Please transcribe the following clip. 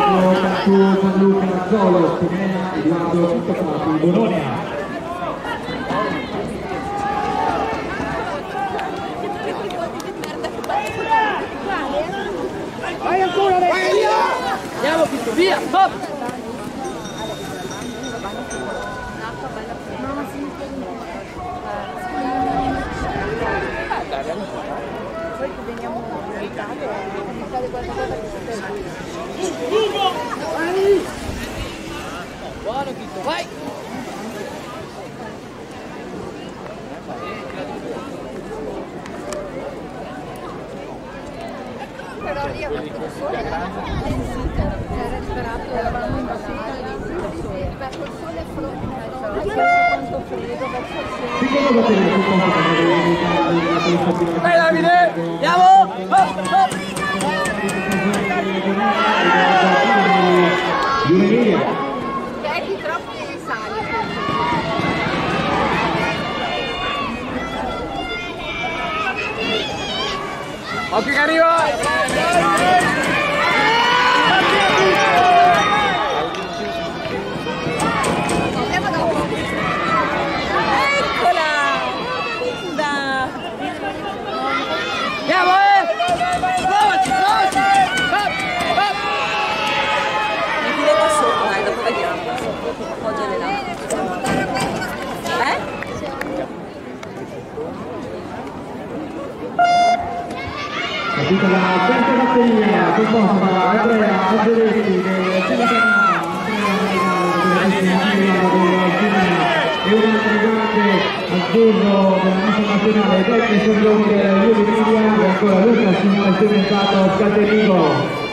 Gianluca Mazzolo, Spinella, Edoardo Pintocati, Bologna. Vai ancora, andiamo Pito, via, top! Poi veniamo buono Pito, vai! Però lì ha fatto il sole, era liberato, eravamo in basetta, verso il sole e quanto freddo, verso il sole. Vai Davide, andiamo! Vedi troppi sali. Occhio che arriva! Andiamo, provaci, provaci! Mi tiro da sotto, dai, dopo vediamo. Appoggia le lampade. Tutta la terza batteria composta da Andrea Angeletti del e un altro grande azzurro della nostra nazionale, Beppe Sorrione, Iuri Media e ancora Luca Simone Cementato Scalterico.